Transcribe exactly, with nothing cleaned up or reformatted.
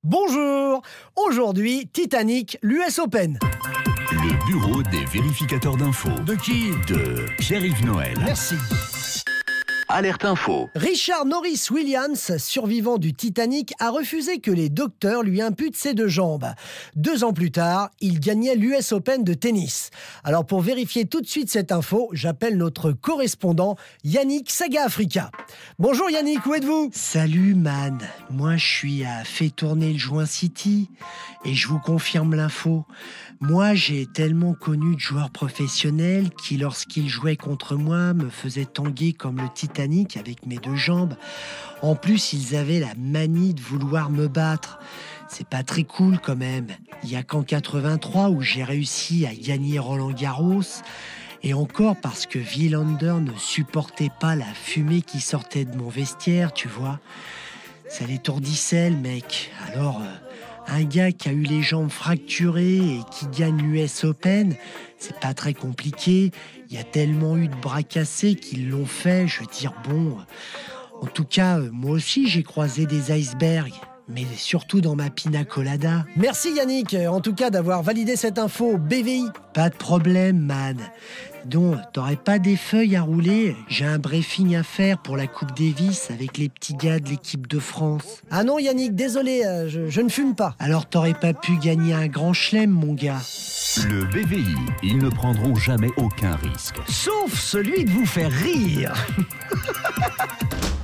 Bonjour. Aujourd'hui, Titanic, l'U S Open. Le bureau des vérificateurs d'infos. De qui? De Pierre-Yves Noël. Merci. Alerte info. Richard Norris Williams, survivant du Titanic, a refusé que les docteurs lui imputent ses deux jambes. Deux ans plus tard, il gagnait l'U S Open de tennis. Alors pour vérifier tout de suite cette info, j'appelle notre correspondant Yannick Saga Africa. Bonjour Yannick, où êtes-vous? Salut man, moi je suis à Fait tourner le joint City et je vous confirme l'info. Moi j'ai tellement connu de joueurs professionnels qui lorsqu'ils jouaient contre moi me faisaient tanguer comme le Titanic avec mes deux jambes. En plus ils avaient la manie de vouloir me battre. C'est pas très cool quand même. Il y a qu'en quatre-vingt-trois où j'ai réussi à gagner Roland Garros. Et encore parce que Wilander ne supportait pas la fumée qui sortait de mon vestiaire, tu vois. Ça l'étourdissait, le mec. Alors, euh, un gars qui a eu les jambes fracturées et qui gagne l'U S Open, c'est pas très compliqué. Il y a tellement eu de bras cassés qu'ils l'ont fait. Je veux dire, bon... En tout cas, euh, moi aussi, j'ai croisé des icebergs. Mais surtout dans ma pina colada. Merci Yannick, en tout cas d'avoir validé cette info B V I. Pas de problème, man. Donc, t'aurais pas des feuilles à rouler? J'ai un briefing à faire pour la Coupe Davis avec les petits gars de l'équipe de France. Ah non Yannick, désolé, euh, je, je ne fume pas. Alors t'aurais pas pu gagner un grand chelem, mon gars. Le B V I, ils ne prendront jamais aucun risque. Sauf celui de vous faire rire.